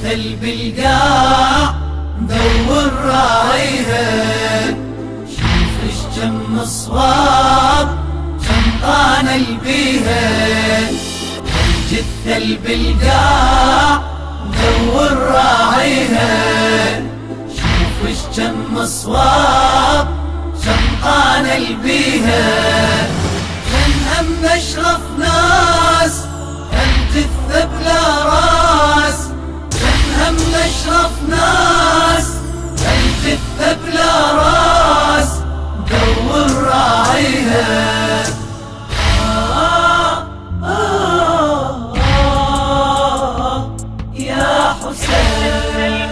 جثة بالقاع دور راعيها، شوف اش كم صواب كم طان بيها. الجثة بالقاع دور راعيها، شوف اش كم صواب كم طان بيها. كان هم اشرف ناس الجثة بلا راس، كان هم اشرف ناس الجثة بلا راس دور راعيها. يا حسين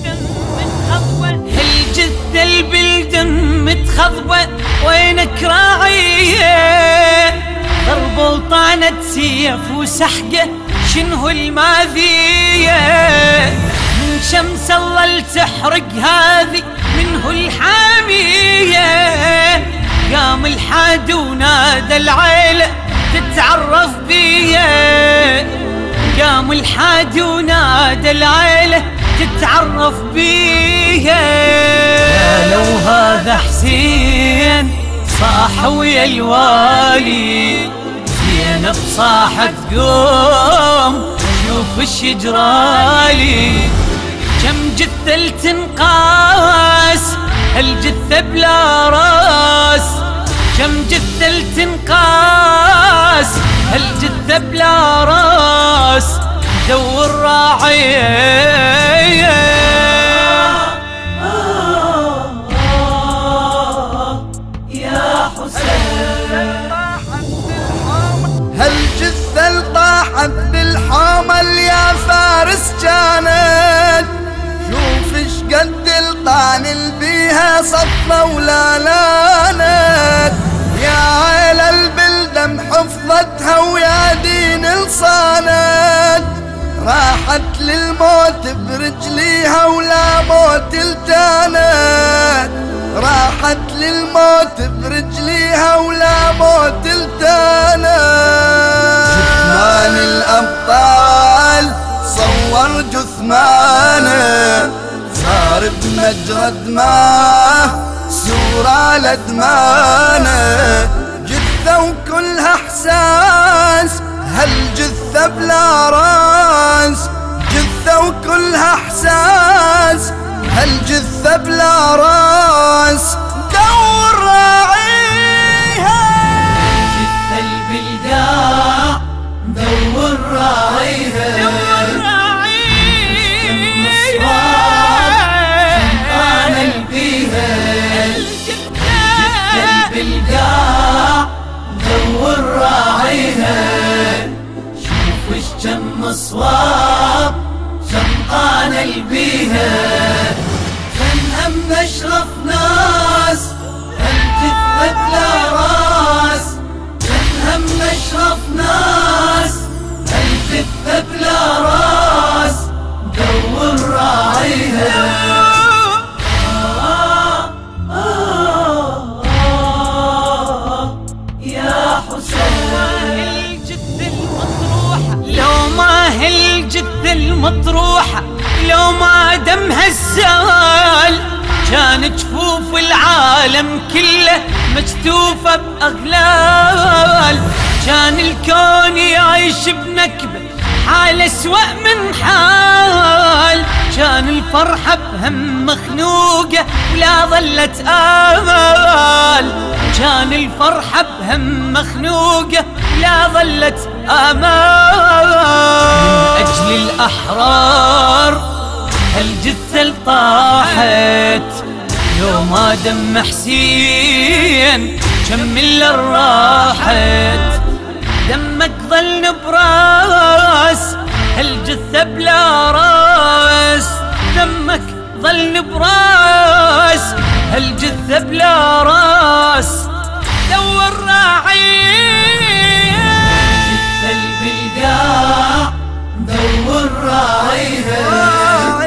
الجثة بالدم متخضبة وينك راعية، ضرب وطعنة سيف وسحقة شنو الماذية. من شمس الله لتحرق هذي منه الحامية، قام الحاد ونادى العيلة تتعرف بيه، قام الحاد ونادى العيلة تتعرف بيه. قالوا هذا حسين صاح ويا الوالي، زينب صاحت قوم شوف اش يجرالي. كم جثة لتنقاس الجثة بلا راس، كم جثة لتنقاس الجثة بلا راس دور راعية. هالجثة الطاحت بالحامل يا فارس كانت، شوف اش قد الطعن بيها صفة ولا لانت. يا عيلة البلدم حفظتها ويا دين لصانت، راحت للموت برجليها ولا موت التانت، راحت للموت برجليها ولا موت التانت. جثمان الأبطال صور جثمانه، صار بمجرى دماه سورة لدمانه. جثة وكلها احساس هالجثة بلا راس، جثة وكلها احساس هالجثة بلا راس دور راعيها. الجثة بالقاع دور راعيها، دور راعيها. كم صواب كم طان بيها. الجثة بالقاع دور راعيها، شوف اش كم صواب كم طان بيها. كان هم اشرف ناس الجثة بلا راس، كان هم اشرف ناس الجثة بلا راس دور راعيها. يا حسين الجثة المطروحة، لو ما هالجثة المطروحة لو ما دمها السال، كان جفوف العالم كله مجتوفة بأغلال. كان الكون يعيش بنكبة حال أسوأ من حال، كان الفرحة بهم مخنوقة ولا ظلت آمال، كان الفرحة بهم مخنوقة ولا ظلت آمال. من أجل الأحرار هالجثة طاحت، لو ما دم حسين كمل راحت. دمك ظل براس هالجثة بلا راس، دمك ظل براس هالجثة بلا راس دور راعيها. الجثة بالقاع دور راعيها،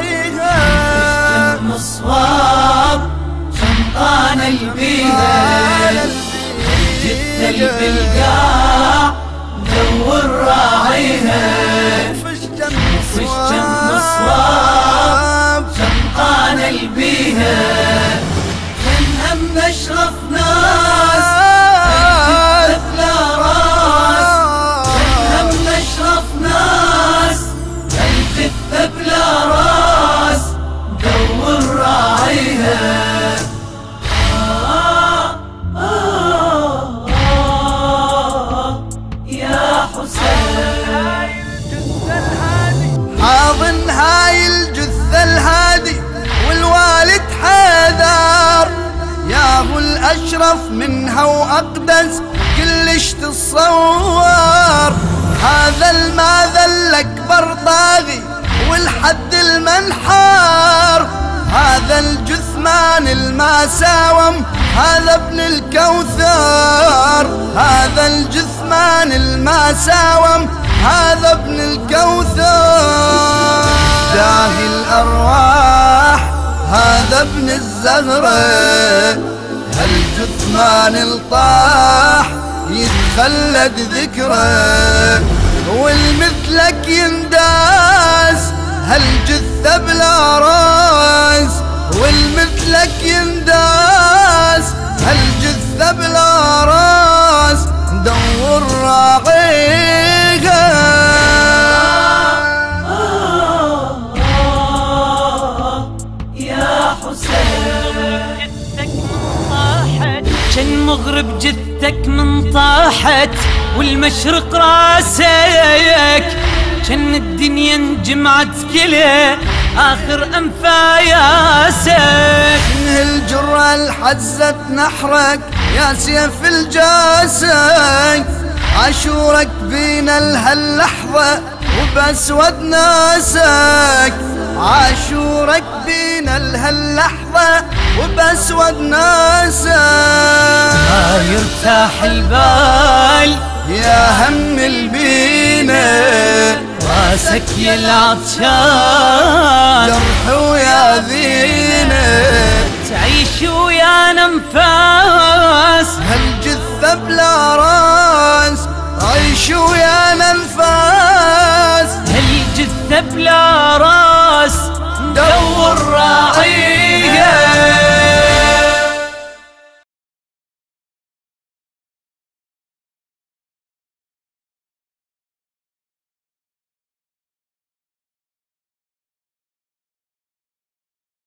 كم صواب كم طان بيها. الجثة بالقاع دور راعيها، وفش جم صواب البيها كان هم اشرف ناس بلا راس كان هم اشرف ناس الجثة بلا راس دور راعيها يا حسين حاضن هاي الجثة الهادي والوالد حيدر يا ابو الاشرف منها واقدس كلش تتصور هذا الماذا الاكبر طاغي والحد المنحار هذا الجثمان الماساوم هذا ابن الكوثر هذا الجثمان الماساوم هذا ابن الكوثر داهي الأرواح هذا ابن الزهرة هالجثمان الطاح يتخلد ذكره والمثلك ينداس هالجثة بلا راس والمثلك ينداس هالجثة بلا راس دور راعيها يا حسين جثتك من طاحت كان مغرب جثتك من طاحت والمشرق راسك كان الدنيا انجمعت كلها آخر أنفاسك من الجرة الحزت نحرك يا سيف الجاسك عاشورك بينا لهاللحظة وبأسود ناسك عاشورك بينا لهاللحظة وبأسود ناسك ما يرتاح البال يا هم البينا راسك يا العطشان جرح ويا ذينا تعيش ويا ننفاس هالجثة بلا راس عيش ويا ننفاس هالجثة بلا راس دور راعي